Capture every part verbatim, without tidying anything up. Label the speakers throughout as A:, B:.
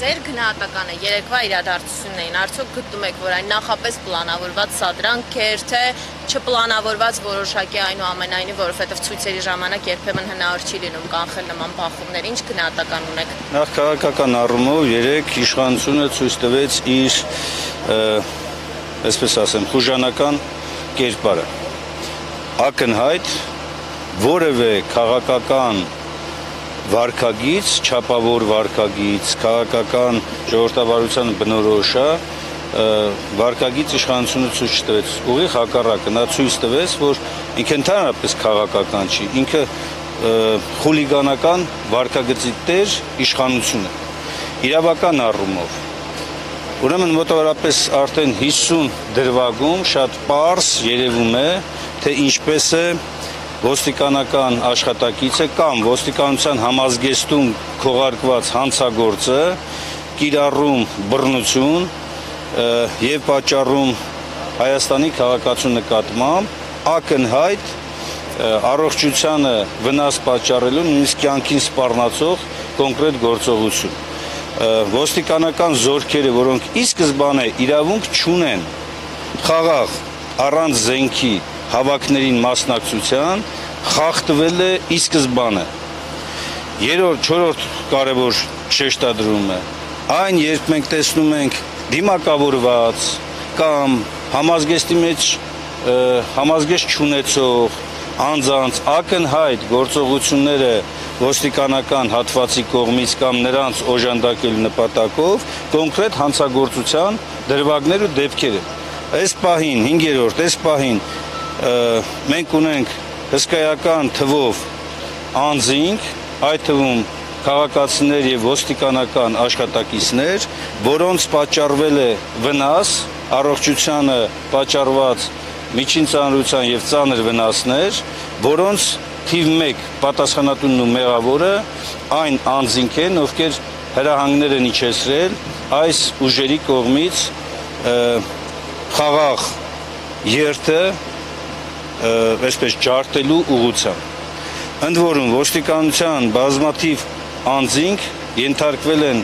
A: ձեր գնահատականը երեկվա իրադարձությունն էին, արդյոք գտնում եք, որ այն նախապես պլանավորված սադրանք էր, թե չպլանավորված որոշակի այնուամենայնիվ, որովհետև ցույցերի ժամանակ երբեմն հնարավոր չի լինում կանխել նման բախումներ, ինչ գնահատական ունեք։
B: Նախ քաղաքական առումով երեք իշխանությունը ցույց տվեց իր, այսպես ասեմ, խուժանական կերպարը։ Ակնհայտ որևէ քաղաքական վարքագիծ, չափավոր վարքագիծ, քաղաքական ժողովրդավարության բնորոշ է, վարքագիծ իշխանությունը ցույց չտվեց, ուղիղ հակառակը, նա ցույց տվեց, որ ինքը ընդհանրապես քաղաքական չի, ինքը խուլիգանական վարքագծի տեր իշխանությունը, իրավական առումով։ Ուրեմն մոտավորապես արդեն հիսուն դրվագում շատ պարզ երևում է, թե ինչպես է ոստիկանական աշխատակիցը կամ ոստիկանության համազգեստում քողարկված հանցագործը կիրառում բռնություն եւ պատճառում Հայաստանի քաղաքացու նկատմամբ ակնհայտ առողջությանը վնաս պատճառելու նույնիսկ կյանքին սպառնացող կոնկրետ գործողություն։ Ոստիկանական զորքերը, որոնք ի սկզբանե իրավունք չունեն խաղաղ առանց զենքի հավաքներին մասնակցության, խախտվել է ի սկզբանե։ Երրորդ, չորրորդ կարևոր շեշտադրումը այն, երբ մենք տեսնում ենք դիմակավորված կամ համազգեստի մեջ համազգեստ չունեցող անձանց ակնհայտ գործողությունները ոստիկանական հատվածի կողմից կամ նրանց օժանդակելու նպատակով կոնկրետ հանցագործության դրվագներ ու դեպքեր։ Այս պահին, հինգերորդ, այս պահին մենք ունենք հսկայական թվով անձինք, այդ թվում քաղաքացիներ եւ ոստիկանական աշխատակիցներ, որոնց պատճառվել է վնաս, առողջությանը պատճառված միջին ծանրության եւ ծանր վնասներ, որոնց թիվ մեկ պատասխանատունն ու մեղավորը այն անձինք են, ովքեր հրահանգներ են իջեցրել այս ուժերի կողմից խաղաղ երթը այսպես ջարդելու ուղղությամբ։ Ընդ որում ոստիկանության բազմաթիվ անձինք ենթարկվել են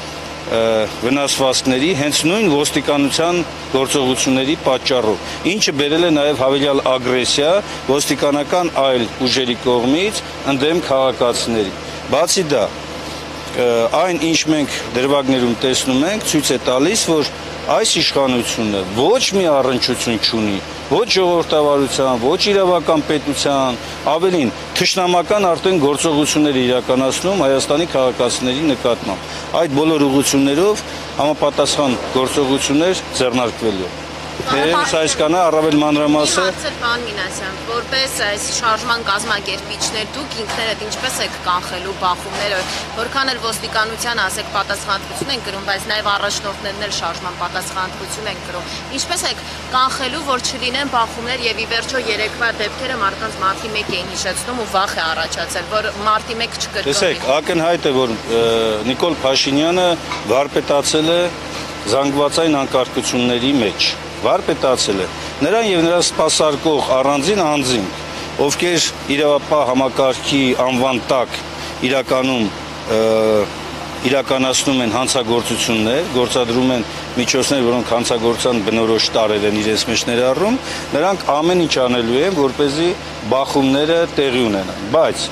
B: վնասվածքների հենց նույն ոստիկանության գործողությունների պատճառով, ինչը բերել է նաև հավելյալ ագրեսիա ոստիկանական այլ ուժերի կողմից ընդդեմ քաղաքացիների։ Բացի դա, այն ինչ մենք դրվագներում տեսնում ենք, ցույց է տալիս, որ այս իշխանությունը ոչ մի առնչություն չունի ոչ ժողովրդավարության, ոչ իրավական պետության, ավելին թշնամական արդեն գործողություններ իրականացնում Հայաստանի քաղաքացիների նկատմամբ։ Այդ բոլոր ուղղություններով համապատասխան գործողություններ ձեռնարկվելու։ Ներս այսքանը առավել մանրամասը
A: Պարոն Մինասյան, որպես այս շարժման կազմակերպիչներ դուք ինքներդ ինչպես եք կանխելու բախումները, որքան էլ ոստիկանության ասեք պատասխանատվություն են կրում, բայց նաև առաջնորդներն էլ շարժման պատասխանատվություն են կրում։ Ինչպես եք կանխելու, որ չլինեն բախումներ եւ ի վերջո երեկվա դեպքերը մարդկանց մարտի մեկ էին հիշեցնում ու վախ է առաջացել, որ մարտի մեկ չկրկնվի։
B: Տեսեք, ակնհայտ է, որ Նիկոլ Փաշինյանը վարպետացել է զանգվածային անկարգությունների մեջ։ Վարպետացել է նրան եւ նրա սպասարկող առանձին անձինք, ովքեր իրավապահ համակարգի անվան տակ իրականում իրականացնում են հանցագործություններ, գործադրում են միջոցներ, որոնք հանցագործության բնորոշ տարրեր են իրենց մեջ ներառում, նրանք ամեն ինչ անելու են, որպեսզի բախումները տեղի ունենան։ Բայց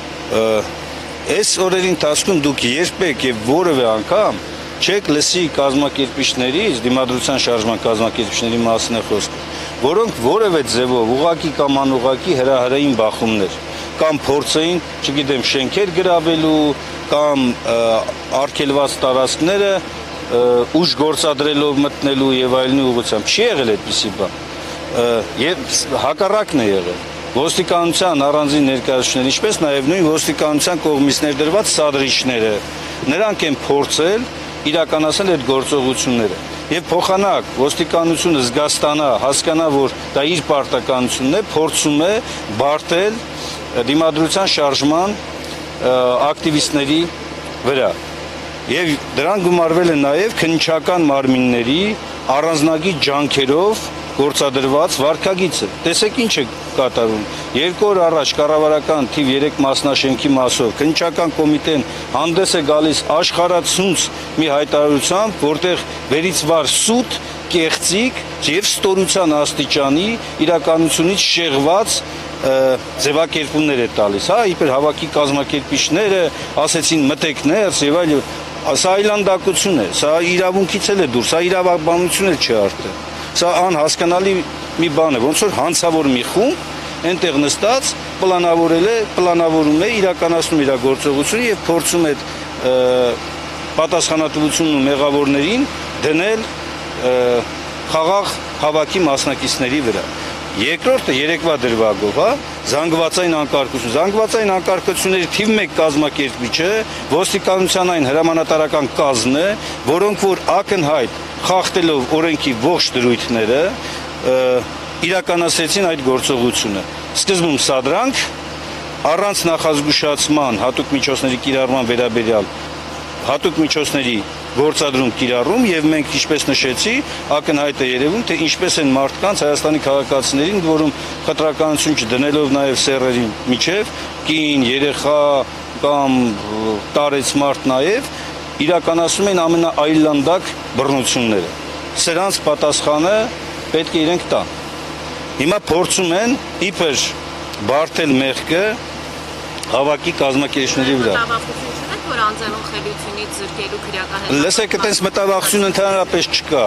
B: այս օրերի ընթացքում դուք երբեք եւ որևէ անգամ չեք լսի կազմակերպիչներից, դիմադրության շարժման կազմակերպիչների մասին է խոսքը, որոնք որևէ ձևով ուղղակի կամ անուղղակի հրահրային բախումներ կամ փորձեին, չգիտեմ, շենքեր գրավելու կամ արգելված տարածքները ուժ գործադրելով մտնելու եւ այլնի ուղղությամբ չի եղել այդպիսի բան։ Եվ հակառակն է եղել։ Ոստիկանության առանձին ներկայացուցիչներ, ինչպես նաեւ նույն ոստիկանության կողմից ներդրված սադրիչները, նրանք են փորձել իրականացնել այդ գործողությունները եւ փոխանակ ոստիկանությունը զգաստանա, հասկանա, որ դա իր պարտականությունն է, փորձում է բարթել դիմադրության շարժման ակտիվիստների վրա եւ դրան գումարվել է նաեւ քննչական մարմինների առանձնագի ջանքերով գործադրված վարքագիծը։ Տեսեք ինչ է կատարում։ Երկու օր առաջ կառավարական թիվ երեք մասնաշենքի մասով քննչական կոմիտեն հանդես է գալիս աշխարհացունց մի հայտարարությամբ, որտեղ վերից վար սուտ, կեղծիկ եւ ստորության աստիճանի իրականությունից շեղված ձևակերպումներ է տալիս, հա, իբր հավաքի կազմակերպիչները ասեցին մտեք ներս եւ այլ, սա այլանդակություն է, սա իրավունքից էլ է դուրս, սա իրավաբանություն էլ չի արդեն, սա անհասկանալի մի բան է, ոնց որ հանցավոր մի խումբ այնտեղ նստած պլանավորել է, պլանավորում է, իրականացնում իր գործողությունը եւ փորձում է պատասխանատվությունն ու մեղավորներին դնել խաղաղ հավաքի մասնակիցների վրա։ Երկրորդը երեկվա դրվագով, հա, զանգվածային անկարգություն։ Զանգվածային անկարգությունների թիվ մեկ կազմակերպիչը ոստիկանության այն հրամանատարական կազմն է, որոնք որ ակնհայտ խախտելով օրենքի ողջ դրույթները իրականացրեցին այդ գործողությունը։ Սկզբում սադրանք, առանց նախազգուշացման հատուկ միջոցների կիրառման վերաբերյալ հատուկ միջոցների գործադրում կիրառում եւ մենք ինչպես նշեցի ակնհայտ է երևում թե ինչպես են մարդկանց Հայաստանի քաղաքացիներին, որում խտրականություն չդնելով նաեւ սեռերի միջև կին, երեխա կամ տարեց մարդ նաեւ իրականացնում են ամենաայլանդակ բռնությունները։ Սրանց պատասխանը պետք է իրենք տան։ Հիմա փորձում են իբր բարթել մեղքը հավաքի կազմակերպիչների վրա։
A: Որ անձանուն խելությունից զրկելու քրեական
B: Լսեք, այտենց մտավախություն ընդհանրապես չկա։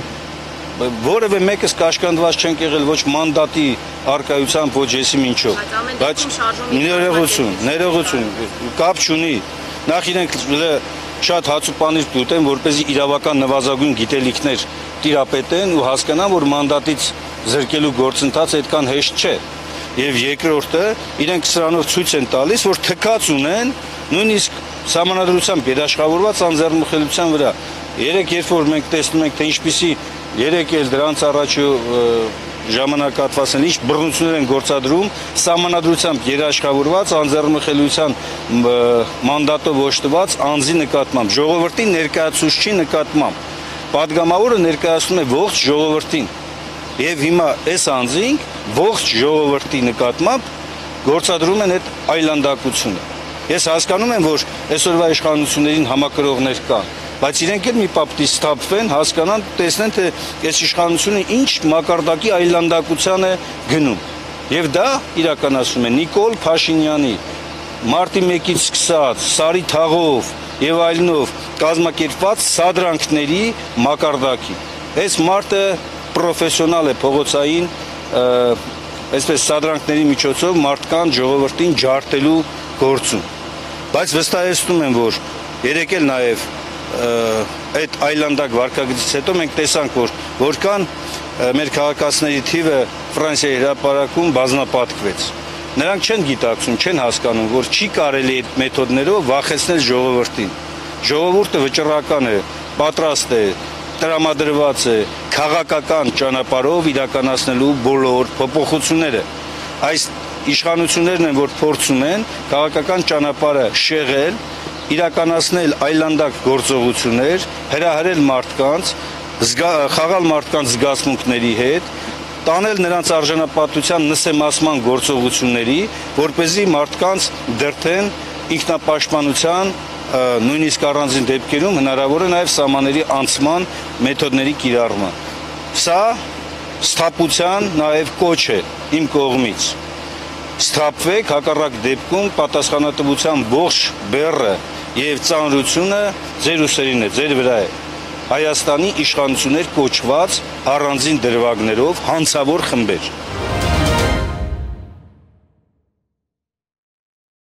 B: Որևէ մեկս կաշկանդված չենք եղել ոչ մանդատի արկայությամբ, ոչ եսի ինչով։ Բայց ներողություն, ներողություն, կապ չունի։ Նախ իրենք շատ հացուպանիր տուտեն, որպեսզի իրավական նվազագույն գիտելիքներ տիրապետեն ու հասկանան, որ մանդատից զրկելու գործընթացը այդքան հեշտ չէ։ Եվ երկրորդը իրենք սրանով ցույց են տալիս, որ թքած ունեն նույնիսկ Սահմանադրությամբ երաշխավորված անձեռնմխելիության վրա։ Երեք երբ որ մենք տեսնում ենք, թե ինչպիսի երեք էլ դրանց առաջ ժամանակահատվածն ինչ բռնություններ են գործադրում, սահմանադրությամբ երաշխավորված անձեռնմխելիության մանդատով օժտված անձի նկատմամբ, ժողովրդի ներկայացուցչի նկատմամբ։ Պատգամավորը ներկայացնում է ողջ ժողովրդին։ Եվ հիմա այս անձին ողջ ժողովրդի նկատմամբ գործադրում են այդ այլանդակությունը։ Ես հասկանում եմ, որ այսօրվա իշխանություններին համակրողներ կան, բայց իրենք էլ մի պապտի ստապվեն, հասկանան, տեսնեն, թե այս իշխանությունը ինչ մակարդակի այլանդակության է գնում։ Եվ դա իրականացում է Նիկոլ Փաշինյանի մարտի մեկից սկսած, Սարի թաղով եւ այլնով կազմակերպված սադրանքների մակարդակի։ Այս մարտը պրոֆեսիոնալ է փողոցային, այսպես սադրանքների միջոցով մարդկան ժողովրդին ջարդելու գործում։ Բայց վստահեցնում եմ, որ երեք էլ նաև այդ այլանդակ վարքագծից հետո մենք տեսանք, որ որքան մեր քաղաքացիների թիվը Ֆրանսիայի հրապարակում բազմապատկվեց։ Նրանք չեն գիտակցում, չեն հասկանում, որ չի կարելի այդ մեթոդներով վախեցնել ժողովրդին։ Ժողովուրդը վճռական է, պատրաստ է, տրամադրված է քաղաքական ճանապարհով իրականացնելու բոլոր փոփոխությունները։ Այս իշխանություններն են, որ փորձում են քաղաքական ճանապարհը շեղել, իրականացնել այլանդակ գործողություններ, հրահրել մարդկանց, խաղալ մարդկանց զգացմունքների հետ, տանել նրանց արժանապատվության նսեմացման գործողությունների, որպեսզի մարդկանց դրդեն ինքնապաշտպանության, նույնիսկ առանձին դեպքերում հնարավոր է նաև սահմանների անցման մեթոդների կիրառումը։ Սա սթափության նաև կոչ է իմ կողմից։ Սթափվեք, հակառակ դեպքում պատասխանատվության ողջ բեռը եւ ծանրությունը ձեր ուսերին է, ձեր վրա է։ Հայաստանի իշխանություններ կոչված առանձին դրվագներով հանցավոր խմբեր։